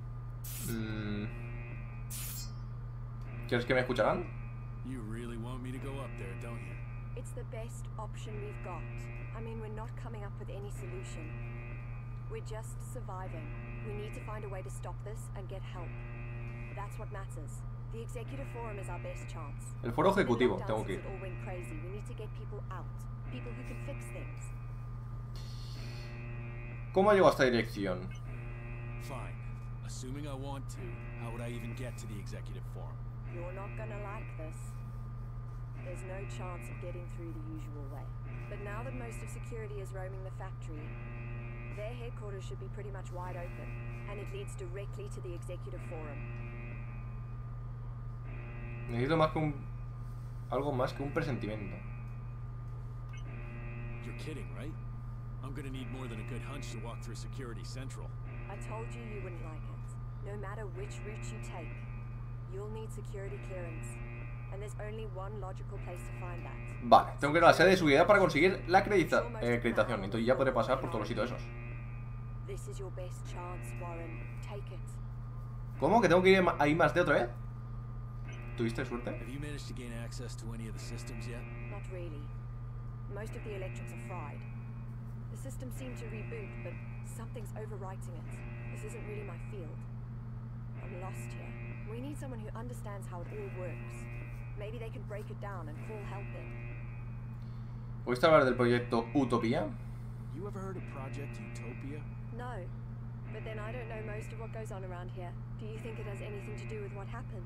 ¿Quieres que me escucharán? You really want me to go up there, don't you? It's the best option we've got. I mean, we're not coming up with any solution. We're just surviving. We need to find a way to stop this and get help. That's what matters. The executive forum is our best chance. El foro ejecutivo, tengo que ir. It all went crazy. We need to get people out. People who can fix things. ¿Cómo llego a esta dirección? Fine. Assuming I want to, how would I even get to the executive forum? You're not gonna like this. There's no chance of getting through the usual way. But now that most of security is roaming the factory, their headquarters should be pretty much wide open, and it leads directly to the executive forum. Necesito más que algo más que un presentimiento. You're kidding, right? I'm gonna need more than a good hunch to walk through Security Central. I told you you wouldn't like it. No matter which route you take, you'll need security clearance. And there's only one logical place to find that. Vale, tengo que ir a la sede de seguridad para conseguir la acreditación. Entonces ya podré pasar por todos los sitios esos. This is your best chance, Warren. Take it. ¿Cómo? ¿Que tengo que ir ahí más de otra vez? ¿Tuviste suerte? Have you managed to gain access to any of the systems yet? Not really. Most of the electrics are fried. The systems seem to reboot, but something's overwriting it. This isn't really my field. I'm lost here. We need someone who understands how it all works. Maybe they can break it down and call help in. ¿Oíste hablar del proyecto Utopía? You ever heard of Project Utopia? No. But then I don't know most of what goes on around here. Do you think it has anything to do with what happened?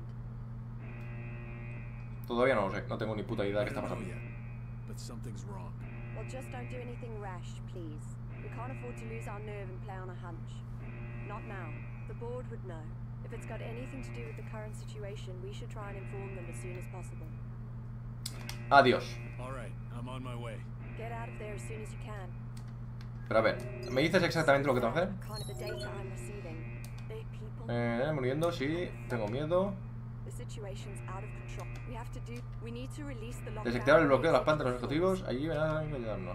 Todavía no lo sé, no tengo ni puta idea de I qué está don't know pasando. yet, but something's wrong. Well, just don't do anything rash, please. We can't afford to lose our nerve and play on a hunch. Not now. The board would know. If it's got anything to do with the current situation, we should try and inform them as soon as possible. Adiós. All right, I'm on my way. Get out of there as soon as you can. Pero a ver, ¿me dices exactamente lo que tengo que hacer? Kind of the data I'm receiving. The people. Muriendo, sí, tengo miedo. The situation's out of control. We have to do. We need to release the lockdown. Desactivar el bloqueo de las plantas de los objetivos. Allí verán a ayudarnos.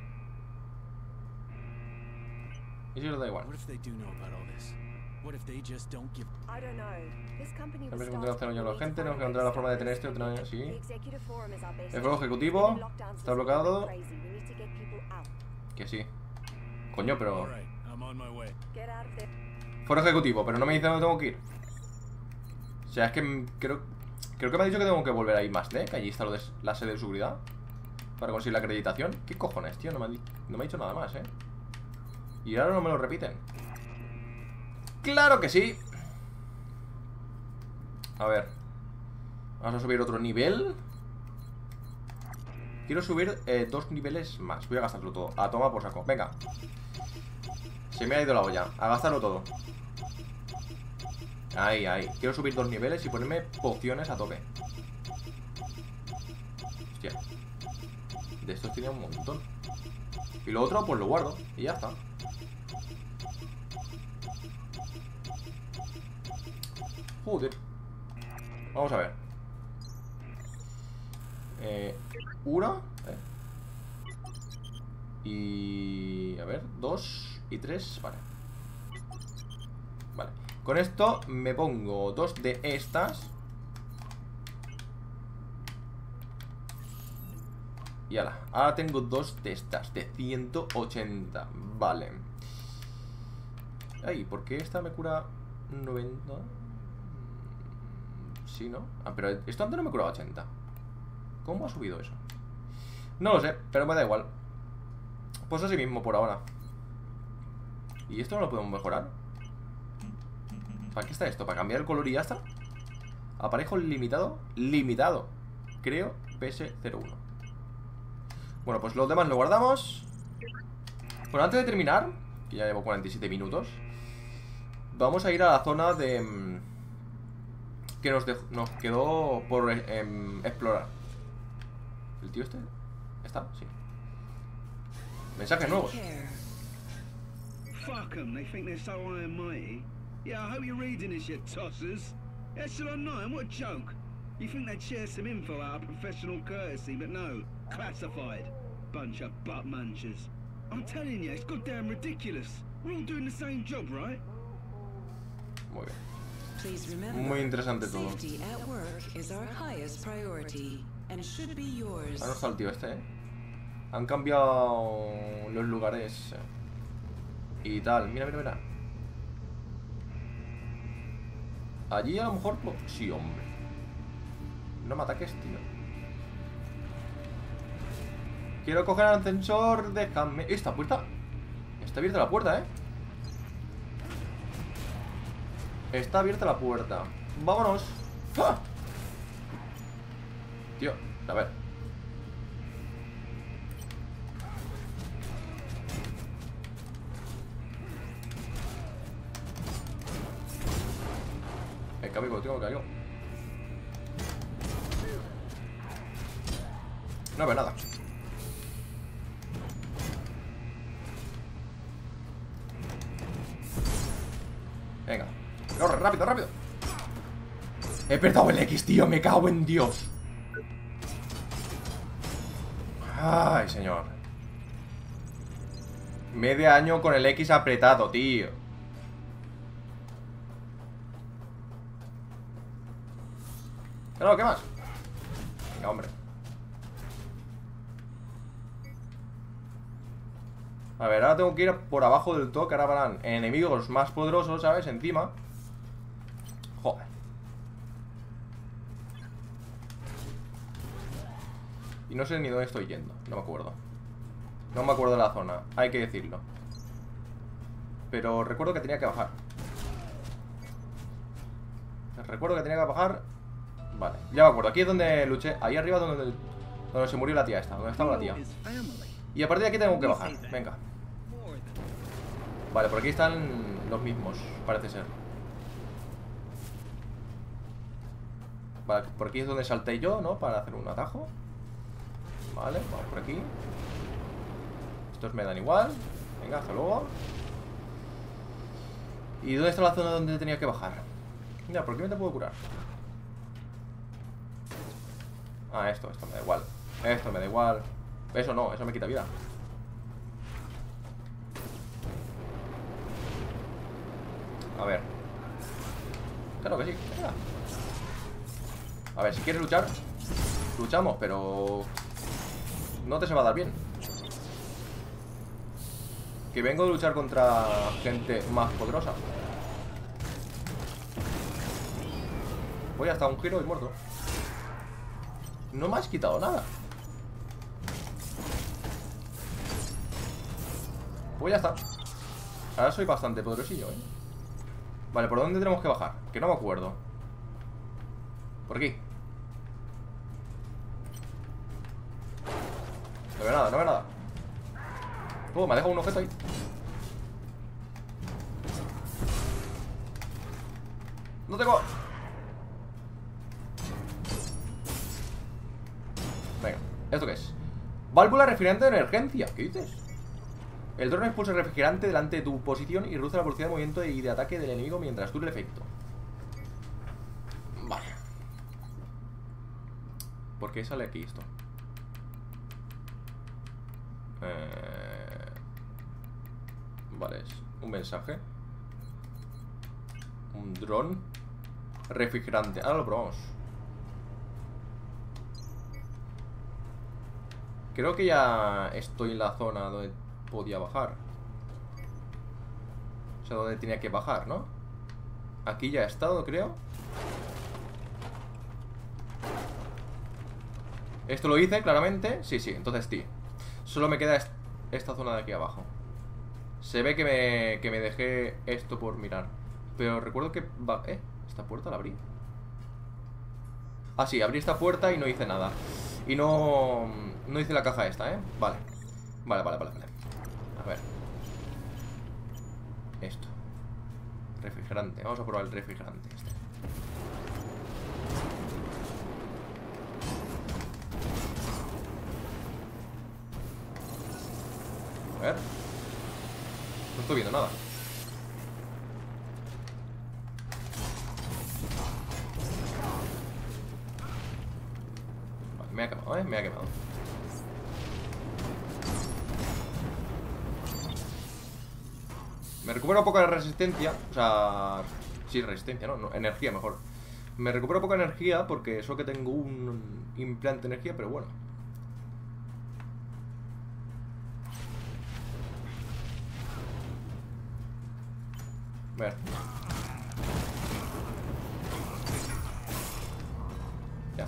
Y si os da igual. What if they do know about all this? What if they just don't give? I don't know. This company was Tenemos que started encontrar with la gente, tenemos que encontrar la forma de tener este otro, The sí. executive forum is our best. El foro ejecutivo Lockdowns está is bloqueado. crazy. We need to get people out. Que sí. Coño, pero... All right, I'm on my way. Get out of there. Foro ejecutivo, pero no me dice dónde tengo que ir. O sea, es que creo que me ha dicho que tengo que volver a ir más, ¿eh? Que allí está lo de la sede de seguridad para conseguir la acreditación. ¿Qué cojones, tío? No me ha dicho nada más, ¿eh? Y ahora no me lo repiten. ¡Claro que sí! A ver. Vamos a subir otro nivel. Quiero subir 2 niveles más. Voy a gastarlo todo. A tomar por saco. Venga. Se me ha ido la olla. A gastarlo todo. Ahí, ahí. Quiero subir 2 niveles y ponerme pociones a tope. Hostia. De estos tiene un montón. Y lo otro, pues lo guardo. Y ya está. Joder. Vamos a ver. Una. Y... a ver, 2 y 3. Vale. Vale. Con esto me pongo 2 de estas. Y ala. Ahora tengo 2 de estas. De 180. Vale. Ay, ¿por qué esta me cura 90? Sí, ¿no? Ah, pero esto antes no me curaba 80. ¿Cómo ha subido eso? No lo sé, pero me da igual. Pues así mismo por ahora. ¿Y esto no lo podemos mejorar? ¿Para qué está esto? ¿Para cambiar el color y ya está? Aparejo limitado. Limitado. Creo PS01. Bueno, pues los demás lo guardamos. Bueno, antes de terminar, que ya llevo 47 minutos, vamos a ir a la zona de... que nos quedó por explorar. ¿El tío este? ¿Está? Sí. Mensajes nuevos. Fuck 'em, they think they're so high and mighty. Yeah, I hope you're reading this, you tossers. Echelon 9, what a joke. You think they'd share some info out of professional courtesy, but no, classified. Bunch of butt munchers. I'm telling you, it's goddamn ridiculous. We're all doing the same job, right? Muy bien. Please remember, Muy interesante todo. safety at work is our highest priority and should be yours. Ah, no está el tío este, ¿eh? Han cambiado los lugares y tal. Mira, mira, mira. Allí a lo mejor... sí, hombre. No me ataques, tío. Quiero coger el ascensor. Déjame... esta puerta. Está abierta la puerta, ¿eh? Está abierta la puerta. ¡Vámonos! ¡Ah! Tío, a ver. Me caigo, tío, me caigo. No veo nada. Venga. Corre, rápido, rápido. He perdido el X, tío. Me cago en Dios. Ay, señor. Medio año con el X apretado, tío. Claro, ¿qué más? Venga, hombre. A ver, ahora tengo que ir por abajo del todo, que ahora van enemigos más poderosos, ¿sabes? Encima. Joder. Y no sé ni dónde estoy yendo. No me acuerdo. No me acuerdo de la zona, hay que decirlo. Pero recuerdo que tenía que bajar. Recuerdo que tenía que bajar. Vale, ya me acuerdo. Aquí es donde luché. Ahí arriba donde se murió la tía esta. Donde estaba la tía. Y a partir de aquí tengo que bajar. Venga. Vale, por aquí están los mismos, parece ser. Vale, por aquí es donde salté yo, ¿no? Para hacer un atajo. Vale, vamos por aquí. Estos me dan igual. Venga, hasta luego. ¿Y dónde está la zona donde tenía que bajar? Mira, ¿por qué no te puedo curar? Ah, esto me da igual. Esto me da igual. Eso no, eso me quita vida. A ver. Claro que sí. Venga. A ver, si quieres luchar, luchamos, pero no te se va a dar bien. Que vengo de luchar contra gente más poderosa. Voy hasta un giro y muerto. No me has quitado nada. Pues ya está. Ahora soy bastante poderosillo, ¿eh? Vale, ¿por dónde tenemos que bajar? Que no me acuerdo. Por aquí. No veo nada, no veo nada. Me ha dejado un objeto ahí. No tengo. Venga, ¿esto qué es? Válvula refrigerante de emergencia. ¿Qué dices? El dron expulsa el refrigerante delante de tu posición y reduce la velocidad de movimiento y de ataque del enemigo mientras dure el efecto. Vale. ¿Por qué sale aquí esto? Vale, es un mensaje. Un dron refrigerante. Ahora lo probamos. Creo que ya estoy en la zona donde podía bajar. O sea, donde tenía que bajar, ¿no? Aquí ya he estado, creo. Esto lo hice, claramente. Sí, sí, entonces sí. Solo me queda esta zona de aquí abajo. Se ve que me dejé esto por mirar. Pero recuerdo que... ¿esta puerta la abrí? Ah, sí, abrí esta puerta y no hice nada. Y no hice la caja esta, ¿eh? Vale. Vale. A ver. Esto. Refrigerante. Vamos a probar el refrigerante este. A ver. No estoy viendo nada. Vale, me ha quemado, ¿eh? Me ha quemado. Me recupero poca resistencia. O sea... Sí, resistencia, ¿no? Energía mejor. Me recupero poca energía porque eso que tengo un implante de energía, pero bueno. A ver. Ya.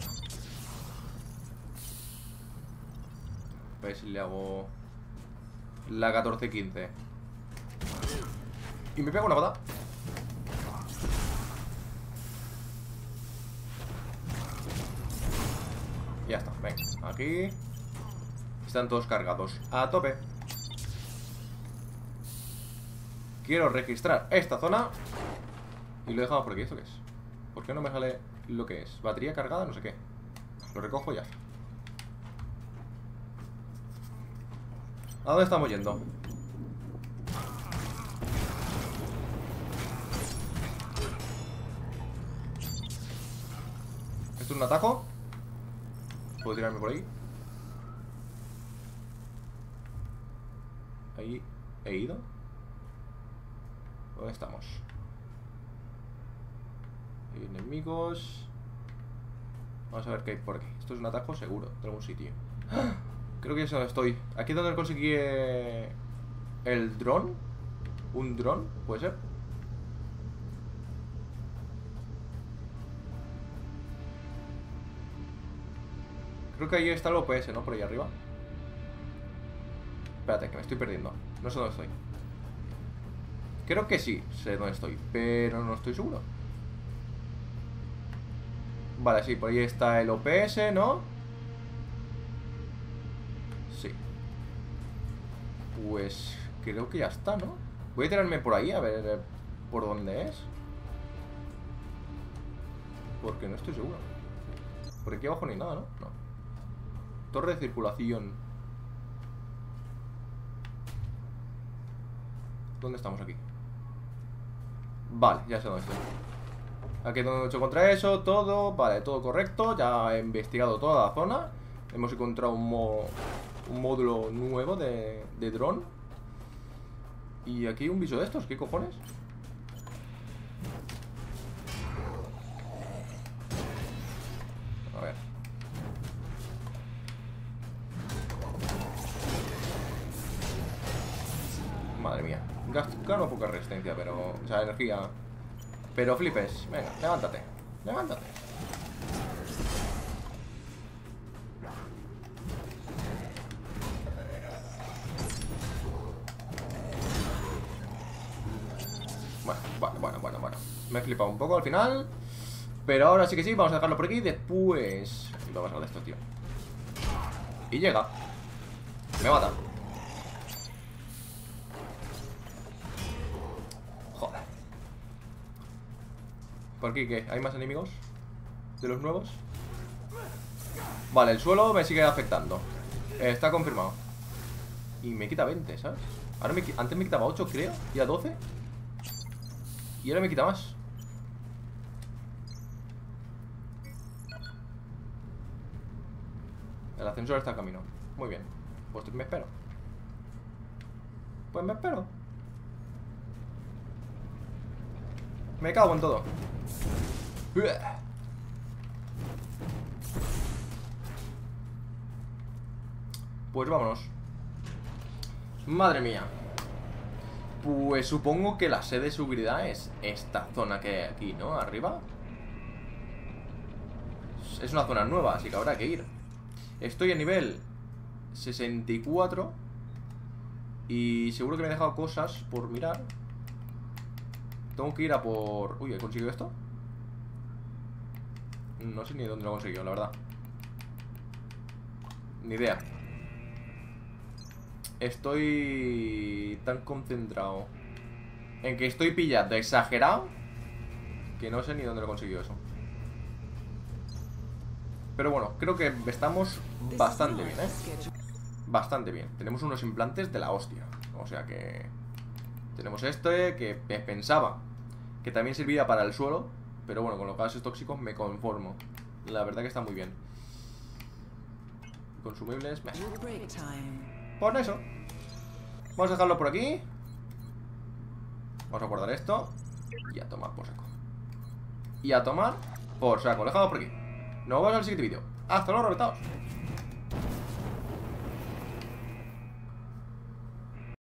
A ver si le hago la 14-15. Y me pego una patada. Ya está, venga. Aquí están todos cargados. A tope. Quiero registrar esta zona. Y lo dejamos por aquí. ¿Esto qué es? ¿Por qué no me sale lo que es? Batería cargada, no sé qué. Lo recojo ya. ¿A dónde estamos yendo? ¿Esto es un atajo? ¿Puedo tirarme por ahí? Ahí he ido. ¿Dónde estamos? Hay enemigos. Vamos a ver qué hay por aquí. Esto es un atajo seguro, de algún sitio. ¡Ah! Creo que ya sé dónde estoy. Aquí es donde conseguí el dron. ¿Un dron? ¿Puede ser? Creo que ahí está el OPS, ¿no? Por ahí arriba. Espérate, que me estoy perdiendo. No sé dónde estoy. Creo que sí, sé dónde estoy, pero no estoy seguro. Vale, sí, por ahí está el OPS, ¿no? Sí. Pues creo que ya está, ¿no? Voy a tirarme por ahí a ver por dónde es. Porque no estoy seguro. Por aquí abajo no hay nada, ¿no? No. Torre de circulación. ¿Dónde estamos aquí? Vale, ya sé dónde estoy. Aquí es donde he hecho contra eso, todo. Vale, todo correcto. Ya he investigado toda la zona. Hemos encontrado un módulo nuevo de dron. Y aquí un bicho de estos, ¿qué cojones? A ver. Madre mía. Gano poca resistencia, pero... O sea, energía. Pero flipes. Venga, levántate. Levántate. Bueno. Me he flipado un poco al final. Pero ahora sí que sí, vamos a dejarlo por aquí. Después... Y vamos a ver esto, tío. Y llega. Me mata. Joder. ¿Por aquí qué? ¿Hay más enemigos? ¿De los nuevos? Vale, el suelo me sigue afectando. Está confirmado. Y me quita 20, ¿sabes? Ahora antes me quitaba 8, creo. Y a 12. Y ahora me quita más. El ascensor está en camino. Muy bien. Pues me espero. Pues me espero. Me cago en todo. Pues vámonos. Madre mía. Pues supongo que la sede de seguridad es esta zona que hay aquí, ¿no? Arriba. Es una zona nueva, así que habrá que ir. Estoy a nivel 64. Y seguro que me he dejado cosas por mirar. Tengo que ir a por... Uy, ¿he conseguido esto? No sé ni dónde lo he conseguido, la verdad. Ni idea. Estoy tan concentrado en que estoy pillando exagerado que no sé ni dónde lo he conseguido eso. Pero bueno, creo que estamos bastante bien, ¿eh? Bastante bien. Tenemos unos implantes de la hostia. O sea que... Tenemos este que pensaba que también servía para el suelo. Pero bueno, con los gases tóxicos me conformo. La verdad que está muy bien. Consumibles. Por eso. Vamos a dejarlo por aquí. Vamos a guardar esto. Y a tomar por saco. Y a tomar por saco. Lo dejamos por aquí. Nos vemos en el siguiente vídeo. Hasta luego, reventados.